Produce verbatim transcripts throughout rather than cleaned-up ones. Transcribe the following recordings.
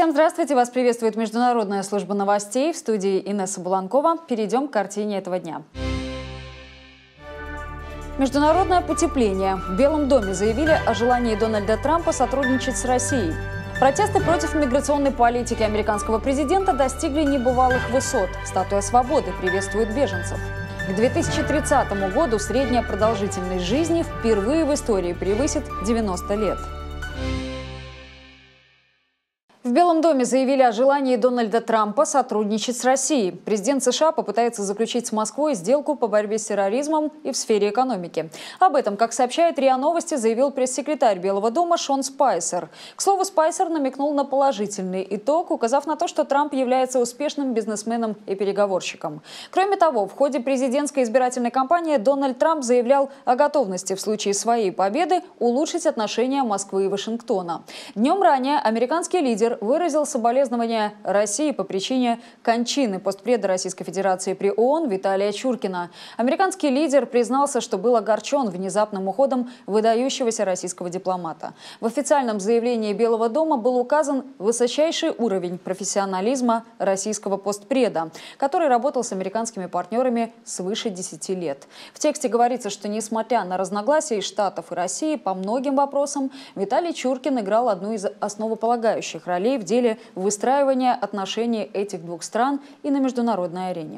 Всем здравствуйте! Вас приветствует Международная служба новостей. В студии Инесса Буланкова. Перейдем к картине этого дня. Международное потепление. В Белом доме заявили о желании Дональда Трампа сотрудничать с Россией. Протесты против миграционной политики американского президента достигли небывалых высот. Статуя свободы приветствует беженцев. К две тысячи тридцатому году средняя продолжительность жизни впервые в истории превысит девяносто лет. В Белом доме заявили о желании Дональда Трампа сотрудничать с Россией. Президент США попытается заключить с Москвой сделку по борьбе с терроризмом и в сфере экономики. Об этом, как сообщает РИА Новости, заявил пресс-секретарь Белого дома Шон Спайсер. К слову, Спайсер намекнул на положительный итог, указав на то, что Трамп является успешным бизнесменом и переговорщиком. Кроме того, в ходе президентской избирательной кампании Дональд Трамп заявлял о готовности в случае своей победы улучшить отношения Москвы и Вашингтона. Днем ранее американский лидер выразил соболезнования России по причине кончины постпреда Российской Федерации при ООН Виталия Чуркина. Американский лидер признался, что был огорчен внезапным уходом выдающегося российского дипломата. В официальном заявлении Белого дома был указан высочайший уровень профессионализма российского постпреда, который работал с американскими партнерами свыше десяти лет. В тексте говорится, что несмотря на разногласия Штатов и России по многим вопросам, Виталий Чуркин играл одну из основополагающих ролей в деле выстраивания отношений этих двух стран и на международной арене.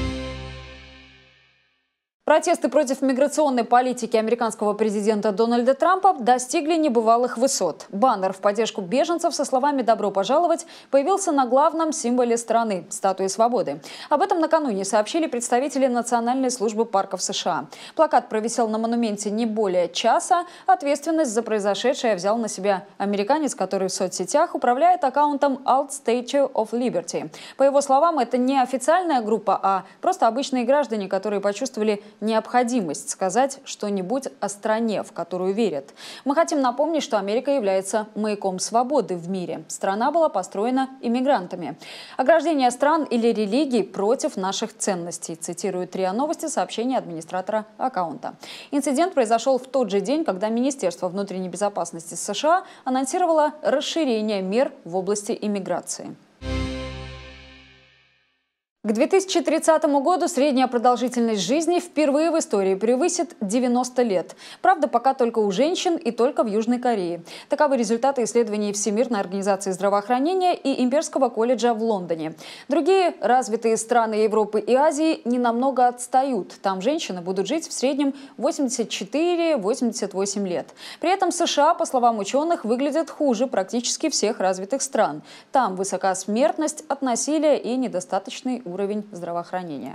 Протесты против миграционной политики американского президента Дональда Трампа достигли небывалых высот. Баннер в поддержку беженцев со словами «Добро пожаловать» появился на главном символе страны – статуе свободы. Об этом накануне сообщили представители Национальной службы парков США. Плакат провисел на монументе не более часа. Ответственность за произошедшее взял на себя американец, который в соцсетях управляет аккаунтом Alt Statue of Liberty. По его словам, это не официальная группа, а просто обычные граждане, которые почувствовали необходимость сказать что-нибудь о стране, в которую верят. Мы хотим напомнить, что Америка является маяком свободы в мире. Страна была построена иммигрантами. Ограждение стран или религий против наших ценностей, цитирует РИА Новости сообщение администратора аккаунта. Инцидент произошел в тот же день, когда Министерство внутренней безопасности США анонсировало расширение мер в области иммиграции. К две тысячи тридцатому году средняя продолжительность жизни впервые в истории превысит девяносто лет. Правда, пока только у женщин и только в Южной Корее. Таковы результаты исследований Всемирной организации здравоохранения и Имперского колледжа в Лондоне. Другие развитые страны Европы и Азии ненамного отстают. Там женщины будут жить в среднем восемьдесят четыре — восемьдесят восемь лет. При этом США, по словам ученых, выглядят хуже практически всех развитых стран. Там высока смертность от насилия и недостаточный уровень здравоохранения.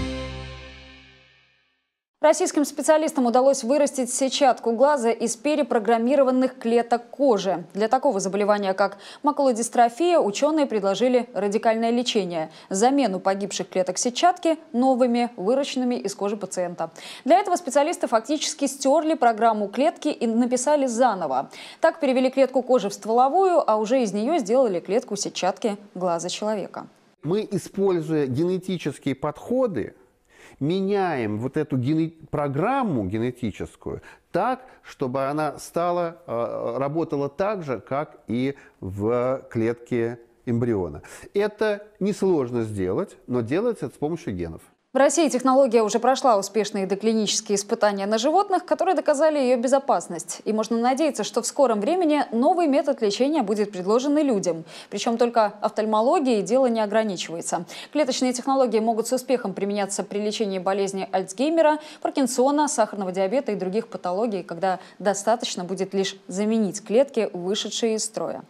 Российским специалистам удалось вырастить сетчатку глаза из перепрограммированных клеток кожи. Для такого заболевания, как макулодистрофия, ученые предложили радикальное лечение – замену погибших клеток сетчатки новыми, выращенными из кожи пациента. Для этого специалисты фактически стерли программу клетки и написали заново. Так перевели клетку кожи в стволовую, а уже из нее сделали клетку сетчатки глаза человека. Мы, используя генетические подходы, меняем вот эту гене... программу генетическую так, чтобы она стала, э, работала так же, как и в клетке эмбриона. Это несложно сделать, но делается это с помощью генов. В России технология уже прошла успешные доклинические испытания на животных, которые доказали ее безопасность. И можно надеяться, что в скором времени новый метод лечения будет предложен и людям. Причем только офтальмологией дело не ограничивается. Клеточные технологии могут с успехом применяться при лечении болезни Альцгеймера, Паркинсона, сахарного диабета и других патологий, когда достаточно будет лишь заменить клетки, вышедшие из строя.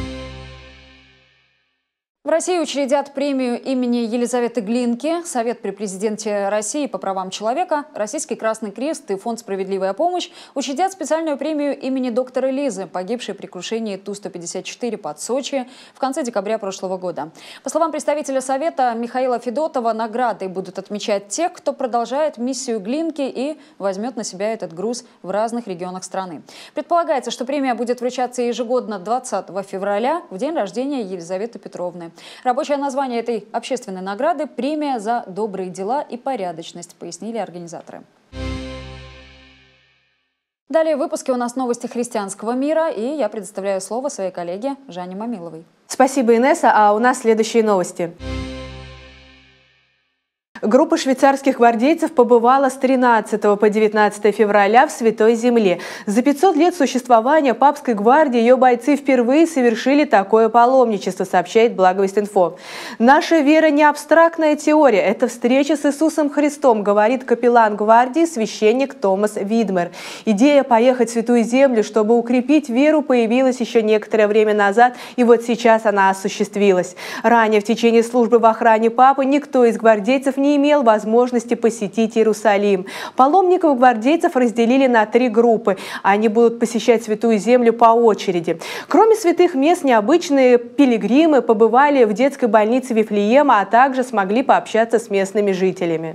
В России учредят премию имени Елизаветы Глинки, Совет при президенте России по правам человека, Российский Красный Крест и Фонд «Справедливая помощь» учредят специальную премию имени доктора Лизы, погибшей при крушении Ту сто пятьдесят четыре под Сочи в конце декабря прошлого года. По словам представителя Совета Михаила Федотова, наградой будут отмечать тех, кто продолжает миссию Глинки и возьмет на себя этот груз в разных регионах страны. Предполагается, что премия будет вручаться ежегодно двадцатого февраля, в день рождения Елизаветы Петровны. Рабочее название этой общественной награды – «Премия за добрые дела и порядочность», пояснили организаторы. Далее в выпуске у нас новости христианского мира, и я предоставляю слово своей коллеге Жанне Мамиловой. Спасибо, Инесса. А у нас следующие новости. Группа швейцарских гвардейцев побывала с тринадцатого по девятнадцатое февраля в Святой Земле. За пятьсот лет существования Папской гвардии ее бойцы впервые совершили такое паломничество, сообщает Благовесть.инфо. «Наша вера не абстрактная теория, это встреча с Иисусом Христом», говорит капеллан гвардии священник Томас Видмер. Идея поехать в Святую Землю, чтобы укрепить веру, появилась еще некоторое время назад, и вот сейчас она осуществилась. Ранее в течение службы в охране Папы никто из гвардейцев не имел возможности посетить Иерусалим. Паломников-гвардейцев разделили на три группы. Они будут посещать Святую Землю по очереди. Кроме святых мест, необычные пилигримы побывали в детской больнице Вифлеема, а также смогли пообщаться с местными жителями.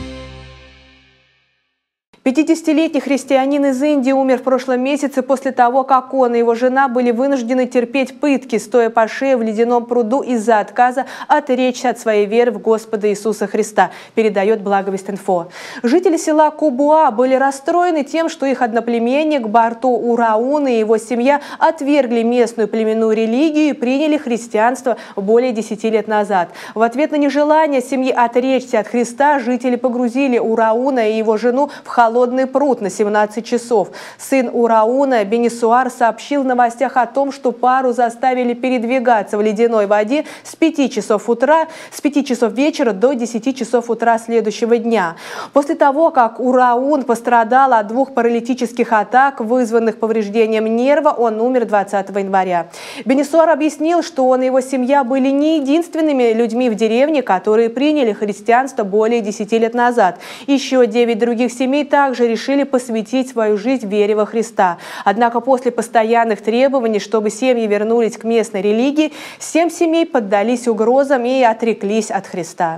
пятидесятилетний христианин из Индии умер в прошлом месяце после того, как он и его жена были вынуждены терпеть пытки, стоя по шее в ледяном пруду из-за отказа отречься от своей веры в Господа Иисуса Христа, передает Благовесть.инфо. Жители села Кубуа были расстроены тем, что их одноплеменник Барту Ураун и его семья отвергли местную племенную религию и приняли христианство более десяти лет назад. В ответ на нежелание семьи отречься от Христа жители погрузили Урауна и его жену в холодную холодный пруд на семнадцать часов. Сын Урауна, Бенисуар, сообщил в новостях о том, что пару заставили передвигаться в ледяной воде с пяти часов утра, с пяти часов вечера до десяти часов утра следующего дня. После того, как Ураун пострадал от двух паралитических атак, вызванных повреждением нерва, он умер двадцатого января. Бенисуар объяснил, что он и его семья были не единственными людьми в деревне, которые приняли христианство более десяти лет назад. Еще девять других семей также также решили посвятить свою жизнь вере во Христа. Однако после постоянных требований, чтобы семьи вернулись к местной религии, семь семей поддались угрозам и отреклись от Христа.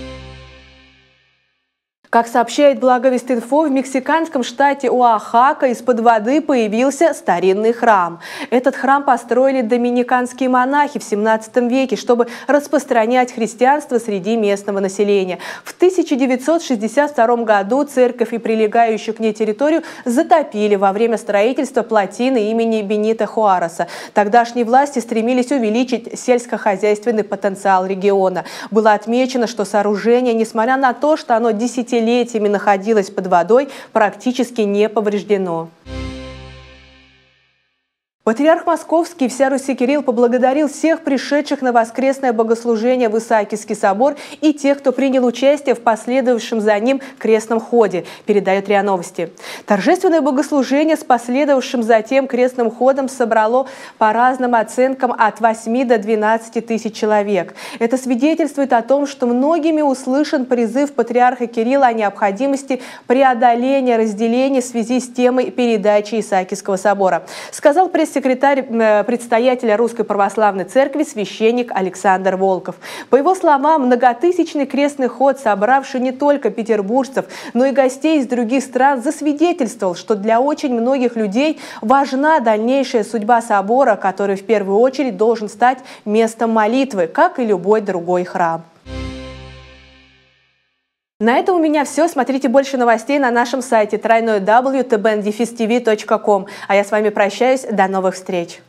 Как сообщает Благовесть.инфо, в мексиканском штате Оахака из-под воды появился старинный храм. Этот храм построили доминиканские монахи в семнадцатом веке, чтобы распространять христианство среди местного населения. В тысяча девятьсот шестьдесят втором году церковь и прилегающую к ней территорию затопили во время строительства плотины имени Бенита Хуареса. Тогдашние власти стремились увеличить сельскохозяйственный потенциал региона. Было отмечено, что сооружение, несмотря на то, что оно десятилетиями летиями находилось под водой, практически не повреждено. Патриарх Московский и вся Руси Кирилл поблагодарил всех пришедших на воскресное богослужение в Исаакиевский собор и тех, кто принял участие в последовавшем за ним крестном ходе, передает РИА Новости. Торжественное богослужение с последовавшим затем крестным ходом собрало по разным оценкам от восьми до двенадцати тысяч человек. Это свидетельствует о том, что многими услышан призыв патриарха Кирилла о необходимости преодоления разделений в связи с темой передачи Исаакиевского собора, сказал пресс-секретарь предстоятеля Русской Православной Церкви священник Александр Волков. По его словам, многотысячный крестный ход, собравший не только петербуржцев, но и гостей из других стран, засвидетельствовал, что для очень многих людей важна дальнейшая судьба собора, который в первую очередь должен стать местом молитвы, как и любой другой храм. На этом у меня все. Смотрите больше новостей на нашем сайте дабл ю дабл ю дабл ю точка тэ бэ эн дефис ти ви точка ком. А я с вами прощаюсь. До новых встреч!